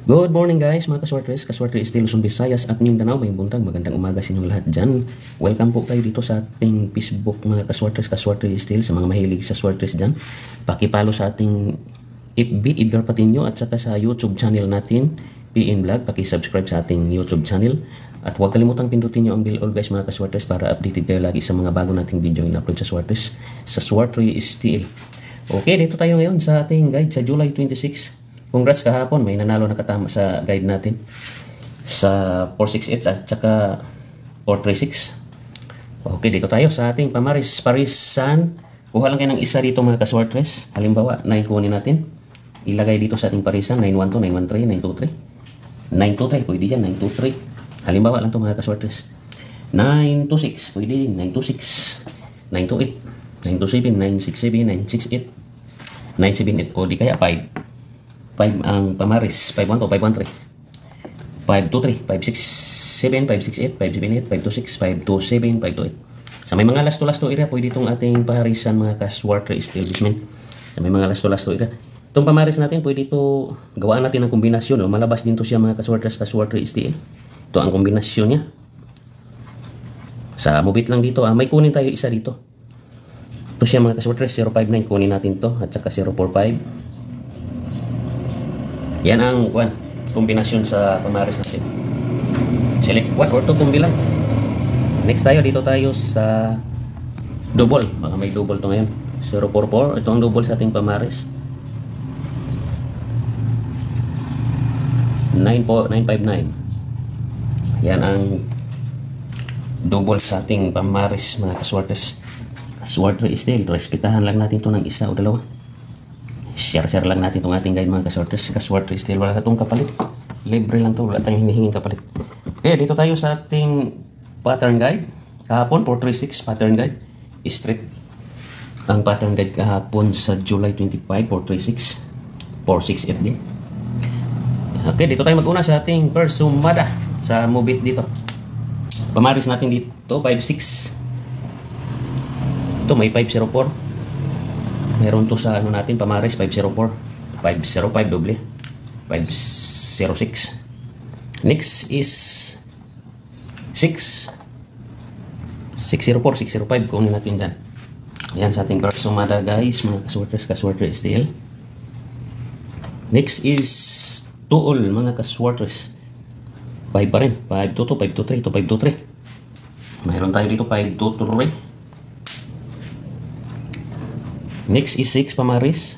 Good morning guys, mga kaswartres, kaswartres still Luzon, Visayas at New Danao, may buntag, magandang umaga sa inyong lahat dyan. Welcome po kayo dito sa ating Facebook mga kaswartres, kaswartres still, sa mga mahilig sa swartres dyan. Pakipalo sa ating FB, Edgar Patinio, at saka sa YouTube channel natin, PN Vlog, pakisubscribe sa ating YouTube channel. At huwag kalimutang pindutin nyo ang bell all guys mga kaswartres para updated kayo lagi sa mga bago nating video na upload sa swartres, sa swartres still. Okay, dito tayo ngayon sa ating guide sa July 26. Congrats kahapon, may nanalo na katama sa guide natin sa 468 at saka 436. Okay, dito tayo sa ating parisan. Kuha lang kayo ng isa dito mga kaswartres. Halimbawa, 9 kunin natin. Ilagay dito sa ating parisan, 912, 913, 923. 923, pwede dyan, 923. Halimbawa lang ito mga kaswartres. 926, pwede din, 926, 928, 927, 967, 968, 978, o di kaya 5. 5 ang pamaris, 512, 513, 523, 567, 568, 578, 526, 527, 528. Sa may mga lasto-lasto area, pwede itong ating parisan mga kaswartres still bismen. Sa may mga lasto-lasto area. Itong pamaris natin, pwede ito gawaan natin ng kombinasyon. O, malabas din to siya mga kaswartres still. Ito ang kombinasyon niya. Sa mubit lang dito, may kunin tayo isa dito. Ito siya mga kaswartres, 059, kunin natin to at saka 045. Yan ang kombinasyon sa pamaris natin. Select 1 or 2 kumbi lang. Next tayo, dito tayo sa double. Baka may double to ngayon. 044, ito ang double sa ating pamaris. 959. Yan ang double sa ating pamaris mga kaswartres. Kaswartres still, respetahan lang natin to ng isa o dalawa. Share lang natin itong ating guide mga kaswartres. Kaswartres still, wala itong kapalit. Libre lang to, wala tayong hinihinging kapalit. Okay, dito tayo sa ating pattern guide. Kahapon, 436 pattern guide. Straight ang pattern guide kahapon sa July 25, 436, 468 din. Okay, dito tayo mag-una sa ating persumada sa mubit dito. Pamaris natin dito, 56. Ito may 504. Meron to sa ano natin, pamaris 504, 505 doble, 506. Next is 6, 604, 605, kunin natin dyan. Ayan sa ating persumada guys, mga kaswartres still. Next is tuol mga kaswartres. 5 pa rin, 522, 523, 523. Mayroon tayo dito 523. Next is 6 pamaris.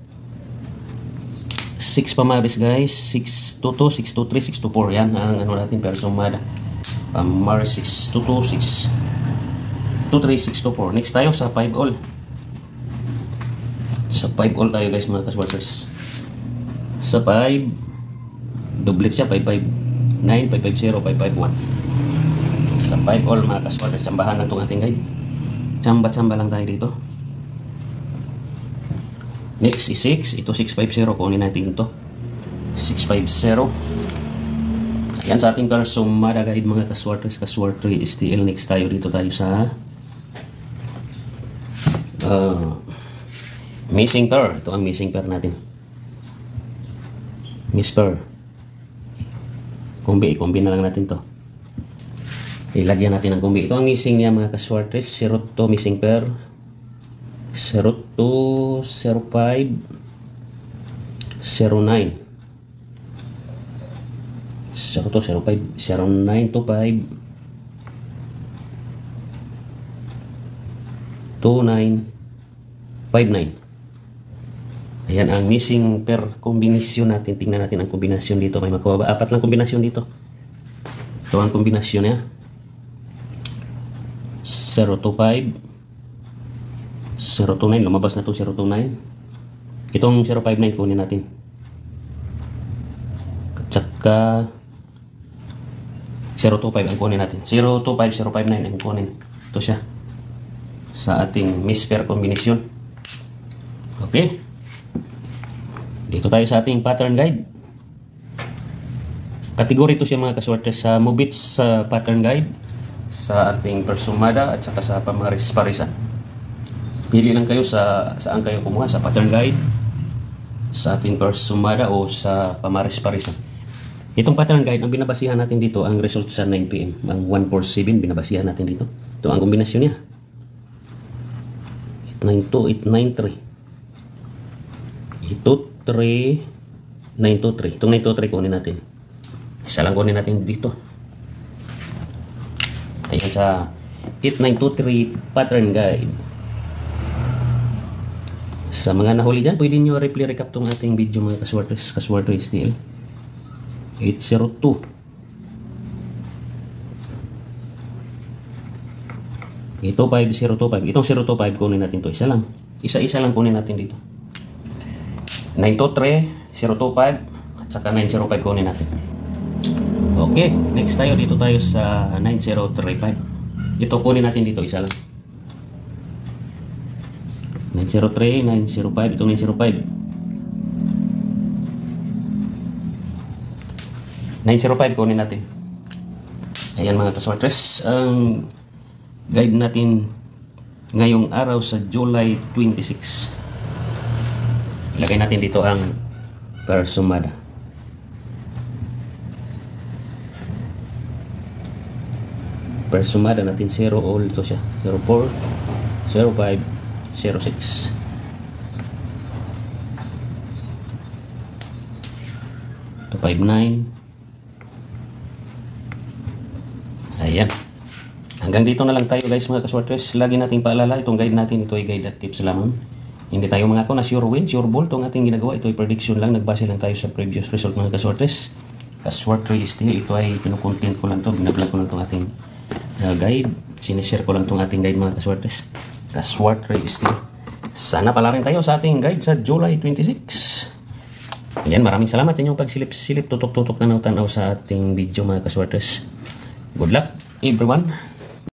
6 pamaris guys. 622, 623, 624. Yan ang ano natin persumada. Pamaris 622, 623, 624. Next tayo sa 5 all. Sa 5 all tayo guys mga kaswartres. Sa 5 doublet siya, 559, 550, 551. Sa 5 all mga kaswartres, tsambahan na itong ating guide. Tsamba lang tayo dito. Next is 6. Ito 650. Kunin natin ito. 650. Ayan sa ating persumada guide mga kaswartres STL. Next tayo dito tayo sa missing pair. Ito ang missing pair natin. Miss pair. Kumbi na lang natin to. Ilagyan natin ang kumbi. Ito ang missing niya mga kaswartres. 02 missing pair. 02, 05, 09, 02, 05, 09, 25, 29, 59. Ayan ang missing per kombinasyon natin. Tingnan natin ang kombinasyon dito. May makuha ba? 4 lang kombinasyon dito. Ito ang kombinasyon niya. 025, 029, lumabas na to 029. Itong 059 kunin natin. At saka 025 ang kunin natin. 025, 059 ang kunin. Ito siya. Sa ating miss pair combination. Okay. Dito tayo sa ating pattern guide. Kategory ito siya mga kaswartres sa mubits sa pattern guide. Sa ating persumada at saka sa parisan. Pili lang kayo sa saan kayo kumuha, sa pattern guide, sa ating persumada o sa pamaris-parisan. Itong pattern guide, ang binabasihan natin dito, ang result sa 9pm. Ang 147, binabasihan natin dito. Ito ang kombinasyon niya. 892, 893. Ito 3, 923. Itong 923 kunin natin. Isa lang kunin natin dito. Ayan sa 8923 pattern guide. Sa mga nahuli dyan, pwede nyo replay recap tong ating video mga kaswartres steel. 802. Ito 5025. Itong 025 kunin natin to. Isa lang. Isa-isa lang kunin natin dito. 923, 025, at saka 905 kunin natin. Okay, next tayo. Dito tayo sa 9035. Ito kunin natin dito. Isa lang. 903, 905. Itong 905. 905 kunin natin. Ayan mga kaswartres, ang guide natin ngayong araw sa July 26. Ilagay natin dito ang persumada. Persumada natin 0 all ito siya. 04, 05, 06. Ito 59. Ayan. Hanggang dito na lang tayo guys mga kaswartres. Lagi nating paalala, itong guide natin, ito ay guide at tips lamang. Hindi tayo mga na sure win, sure ball. Itong ating ginagawa, ito ay prediction lang. Nagbase lang tayo sa previous result mga kaswartres. Kaswartres steel, ito ay pinukontent ko lang to. Binablog ko lang itong ating guide. Sinishare ko lang itong ating guide mga kaswartres. Kaswartres steel. Sana pala rin tayo sa ating guide sa July 26. Ayan, maraming salamat sa inyong pagsilip-silip, tutok-tutok na tanaw sa ating video mga kaswartres. Good luck everyone.